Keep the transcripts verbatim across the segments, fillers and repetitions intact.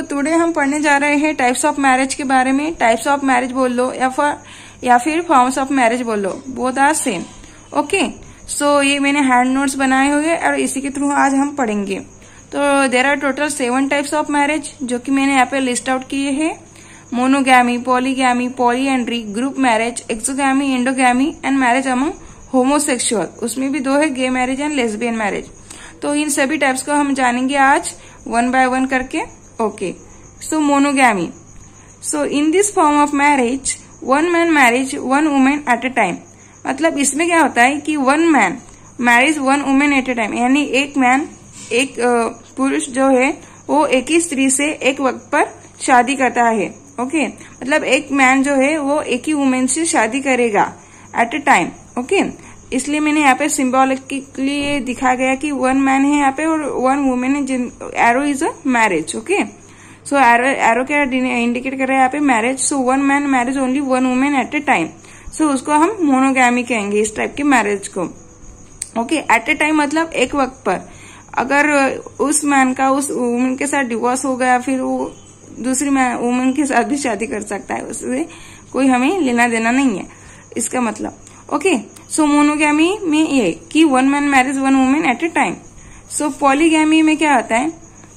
Today हम पढ़ने जा रहे हैं टाइप्स ऑफ मैरिज के बारे में। टाइप्स ऑफ मैरिज बोल लो या फिर या फिर फॉर्म्स ऑफ मैरिज बोल लो, both are same. Okay, so ये मैंने हैंड नोट्स बनाए हुए और इसी के थ्रू आज हम पढ़ेंगे। तो there are total seven types of marriage जो कि मैंने यहाँ पे लिस्ट आउट किए हैं। Monogamy, polygamy, polyandry, group marriage, exogamy, endogamy and marriage among homosexual. उसमें भी दो है, gay marriage and lesbian marriage. तो इन सभी टाइप्स को हम जानेंगे आज वन बाय वन करके। Okay, so monogamy. So in this form of marriage one man marriage one women at a time. मतलब इसमें क्या होता है कि one man marriage one women at a time, यानी एक मैन एक पुरुष जो है वो एक ही स्त्री से एक वक्त पर शादी करता है। ओके, मतलब एक मैन जो है वो एक ही वुमेन से शादी करेगा एट अ टाइम। ओके, इसलिए मैंने यहाँ पे सिंबॉलिकली ये दिखा गया कि वन मैन है यहाँ पे और वन वुमेन है, जिन arrow is a marriage. Okay, so arrow arrow क्या इंडिकेट कर रहा है यहाँ पे, marriage. So one man marriage only one women at a time, so उसको हम मोनोगैमी कहेंगे, इस टाइप के मैरिज को। ओके, एट अ टाइम मतलब एक वक्त पर। अगर उस मैन का उस वुमेन के साथ डिवोर्स हो गया, फिर वो दूसरी वुमेन के साथ भी शादी कर सकता है, उससे कोई हमें लेना देना नहीं है, इसका मतलब। ओके, सो मोनोगैमी में ये कि one man marriage one women at a time. So polygamy में क्या आता है,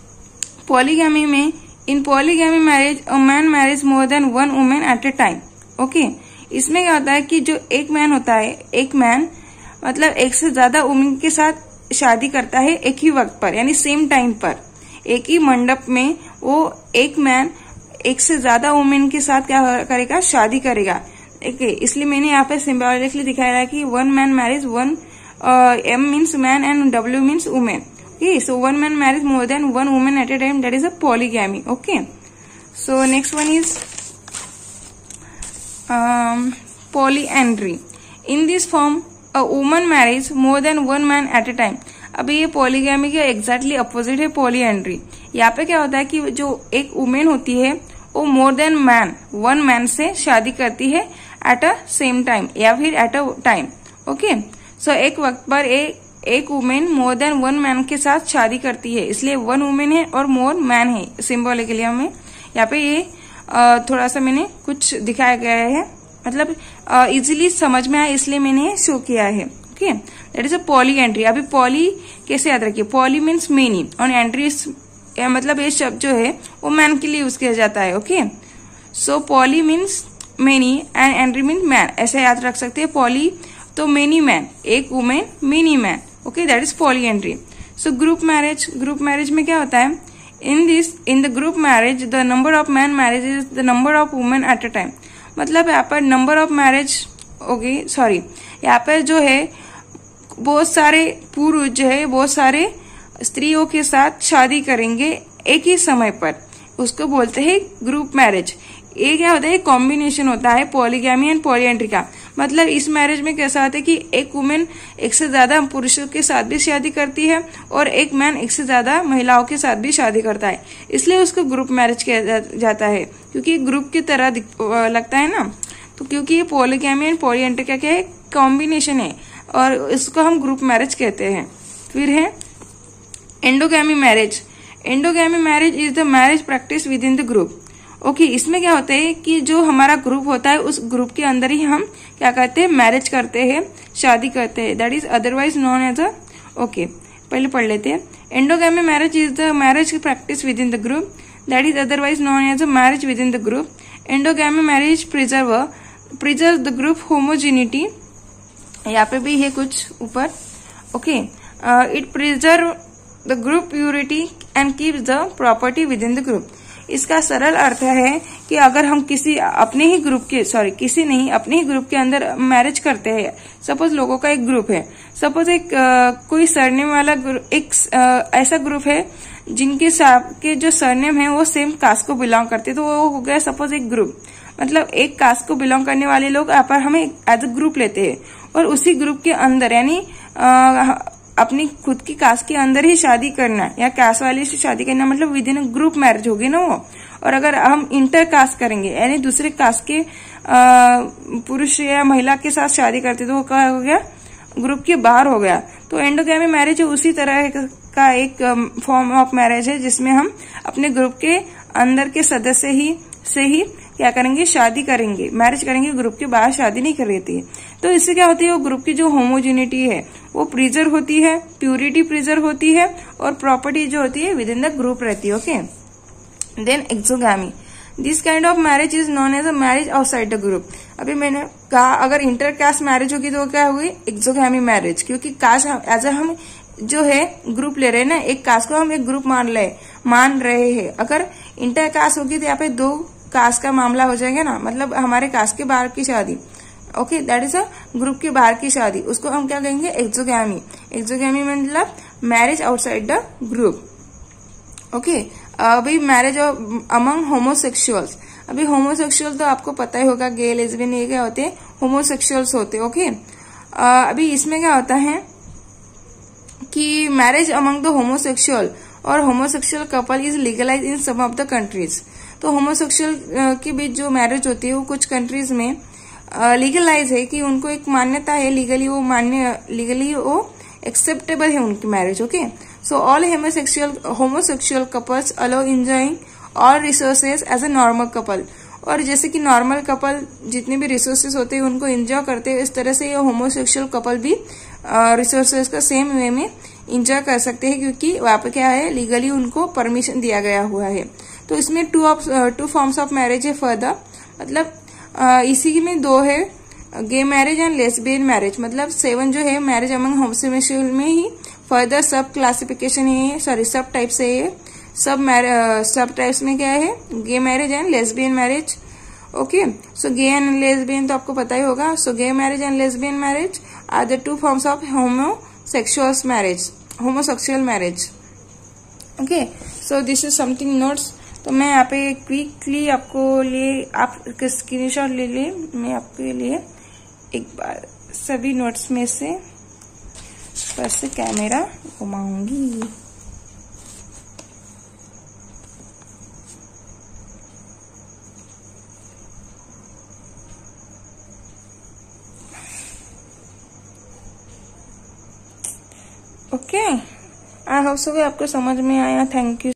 पॉलीगैमी में in polygamy marriage a man marriage more than one women at a time. Okay, इसमें क्या होता है कि जो एक मैन होता है, एक मैन मतलब एक से ज्यादा वुमेन के साथ शादी करता है एक ही वक्त पर, यानी सेम टाइम पर, एक ही मंडप में वो एक मैन एक से ज्यादा वुमेन के साथ क्या करेगा, शादी करेगा। ओके, इसलिए मैंने यहाँ पे सिंबॉलिकली दिखाया है कि one man marriage one, M means man and W means women. Okay, so one man marriage more than one women at a time, that is a polygamy. Okay, so next one is polyandry. In this form a woman marriage more than one man at a time. अभी ये polygamy के exactly opposite है polyandry. यहाँ पे क्या होता है कि जो एक वुमेन होती है वो more than man, one man से शादी करती है एट अ सेम टाइम या फिर at a time. Okay, so एक वक्त पर एक एक women more than one man के साथ शादी करती है, इसलिए वन वुमेन है और मोर मैन है। सिंबॉलिकली हमें यहाँ पे ये आ, थोड़ा सा मैंने कुछ दिखाया गया है, मतलब इजीली समझ में आया इसलिए मैंने शो किया है। Okay, that is a polyandry. अभी पॉली कैसे याद रखिए, पॉली मीन्स मेनी और एंट्री या मतलब ये शब्द जो है वो मैन के लिए यूज किया जाता है। Okay, so poly means many and entry means man, ऐसे याद रख सकते हैं। पॉली तो मेनी मैन, एक women many man. Okay, that is polyandry. So group marriage, group marriage में क्या होता है, in this in the group marriage the number of man marriage is the number of women at a time. मतलब यहाँ पर number of marriage, okay sorry, यहाँ पर जो है बहुत सारे पुरुष जो है बहुत सारे स्त्रियों के साथ शादी करेंगे एक ही समय पर, उसको बोलते हैं ग्रुप मैरिज। ये क्या होता है, कॉम्बिनेशन होता है पॉलीगैमी एंड पॉलीएंड्री का। मतलब इस मैरिज में कैसा होता है कि एक वुमेन एक से ज्यादा पुरुषों के साथ भी शादी करती है और एक मैन एक से ज्यादा महिलाओं के साथ भी शादी करता है, इसलिए उसको ग्रुप मैरिज किया जाता है, क्योंकि ग्रुप की तरह लगता है ना। तो क्योंकि ये पॉलीगैमी एंड पॉलीएंड्री का क्या है, कॉम्बिनेशन है और इसको हम ग्रुप मैरिज कहते हैं। फिर है endogamy marriage. Endogamy marriage is the marriage practice within the group. Okay, इसमें क्या होता है कि जो हमारा ग्रुप होता है उस ग्रुप के अंदर ही हम क्या करते हैं, मैरिज करते हैं, शादी करते हैं, that is otherwise known as a. Okay, पहले पढ़ लेते हैं। Endogamy marriage is the marriage practice within the group, that is otherwise known as a marriage within the group. Endogamy marriage preserve preserve the group homogeneity. यहाँ पे भी है कुछ ऊपर। Okay, it preserve the group purity and keeps the property within the group. इसका सरल अर्थ है कि अगर हम किसी अपने ही ग्रुप के सॉरी किसी नहीं अपने ही ग्रुप के अंदर मैरिज करते हैं, सपोज लोगों का एक ग्रुप है, सपोज एक आ, कोई सरनेम वाला एक आ, ऐसा ग्रुप है जिनके के जो सरनेम है वो सेम कास्ट को बिलोंग करते, तो वो हो गया सपोज एक ग्रुप। मतलब एक कास्ट को बिलोंग करने वाले लोग यहाँ पर हमें एज अ ग्रुप लेते हैं और उसी ग्रुप के अंदर यानी अपनी खुद की कास्ट के अंदर ही शादी करना या कास्ट वाले से शादी करना, मतलब विद इन ग्रुप मैरिज होगी ना वो। और अगर हम इंटर कास्ट करेंगे यानी दूसरे कास्ट के पुरुष या महिला के साथ शादी करते तो वो क्या हो गया, ग्रुप के बाहर हो गया। तो एंडोगैमी मैरिज उसी तरह का एक फॉर्म ऑफ मैरिज है जिसमें हम अपने ग्रुप के अंदर के सदस्य ही से ही क्या करेंगे, शादी करेंगे, मैरिज करेंगे, ग्रुप के बाहर शादी नहीं कर रही। तो इससे क्या होती है, वो ग्रुप की जो होमोजेनिटी है वो प्रिजर्व होती है, प्यूरिटी प्रिजर्व होती है, और प्रॉपर्टी जो होती है विद इन द ग्रुप रहती है। Okay, then exogamy, this kind of marriage is known as a marriage outside the group. अभी मैंने कहा अगर इंटर कास्ट मैरिज होगी तो क्या हुई, एक्सोगैमी मैरिज, क्योंकि कास्ट एज अ हम जो है ग्रुप ले रहे हैं ना, एक कास्ट को हम एक ग्रुप मान रहे मान रहे हैं। अगर इंटर कास्ट होगी तो यहाँ पे दो कास्ट का मामला हो जाएगा ना, मतलब हमारे कास्ट के बाहर की शादी। Okay, that is a group के बाहर की शादी, उसको हम क्या कहेंगे, एक्सोगैमी। एक्सोगैमी मतलब marriage outside the group. Okay, अभी मैरिज अमंग होमोसेक्सुअल्स, अभी होमोसेक्सुअल तो आपको पता ही होगा, गे लेस्बियन ये क्या होते हैं, होमोसेक्सुअल्स होते हैं। ओके, अभी इसमें क्या होता है कि मैरिज अमंग द होमोसेक्सुअल और homosexual couple is legalize in some of the countries. तो होमोसेक्सुअल के बीच जो मैरिज होती है वो कुछ कंट्रीज में लीगलाइज है, कि उनको एक मान्यता है, लीगली वो मान्य लीगली वो एक्सेप्टेबल है उनकी marriage. Okay, so all homosexual homosexual couples also enjoying all resources as a normal couple. और जैसे कि नॉर्मल कपल जितने भी रिसोर्सेज होते हैं उनको एंजॉय करते हैं, इस तरह से ये होमोसेक्सुअल कपल भी रिसोर्सेज का सेम वे में एंजॉय कर सकते हैं, क्योंकि वहां पे क्या है, लीगली उनको परमिशन दिया गया हुआ है। तो इसमें two of two forms of marriage है फर्दर, मतलब uh, इसी में दो है, gay marriage and lesbian marriage. मतलब सेवन जो है मैरिज अमंग होमोसेक्सुअल में ही फर्दर सब क्लासिफिकेशन है, सॉरी सब टाइप्स है ये, सब सब टाइप्स में क्या है, gay marriage and lesbian marriage. Okay, so gay and lesbian तो आपको पता ही होगा। So gay marriage and lesbian marriage are the two forms of homosexual marriage homosexual marriage. Okay, so this is something notes. तो मैं यहाँ पे quickly आपको लिए आप स्क्रीनशॉट ले लिए, मैं आपके लिए एक बार सभी नोट्स में से बस कैमरा घुमाऊंगी। ओके, आई होप सो आपको समझ में आया। Thank you.